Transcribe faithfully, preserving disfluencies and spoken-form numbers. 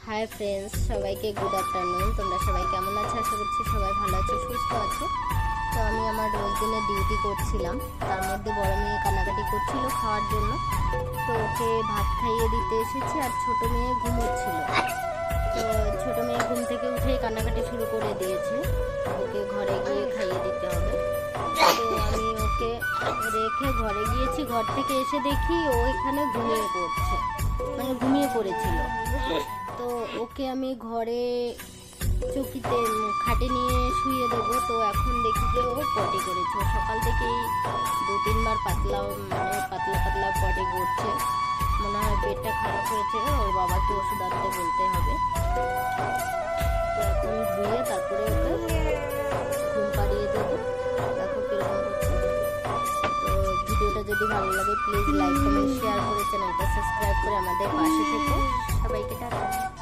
High friends, সবাইকে good afternoon. তোমরা সবাই কেমন আছো? আশা করছি সবাই ভালো আছো, সুস্থ আছো। তো আমি আমার রোজ দিনের ডিউটি করছিলাম, তার মধ্যে বড় মেয়ে কান্নাকাটি করছিল খাওয়ার জন্য। তো ওকে ভাত খাইয়ে দিতে এসেছি, আর ছোট মেয়ে ঘুমোচ্ছিল। তো ছোট মেয়ে ঘুম থেকে উঠেই কান্নাকাটি শুরু করে দিয়েছে, ওকে ঘরে গিয়ে খাইয়ে দিতে হবে। তো আমি ওকে রেখে ঘরে গিয়েছি, ঘর থেকে এসে দেখি ও এখানে ঘুমিয়ে পড়ছে, মানে ঘুমিয়ে পড়েছিল। তো ওকে আমি ঘরে চৌকিতে খাটে নিয়ে শুয়ে দেবো। তো এখন দেখি যে ও পটি করেছে। সকাল থেকেই দু তিনবার পাতলা মানে পাতলা পাতলা পটি করছে, মনে হয় পেটটা খারাপ হয়েছে, ওর বাবাকে ওষুধ আনতে বলতে হবে। তো এখন ধুয়ে তারপরে ওকে ঘুম পাড়িয়ে দেবো। দেখো কিরকম করছে। তো ভিডিওটা যদি ভালো লাগে প্লিজ লাইক কমেন্ট শেয়ার করে চ্যানেলটা সাবস্ক্রাইব করে আমাদের পাশে থেকো। সবাইকে টাটা।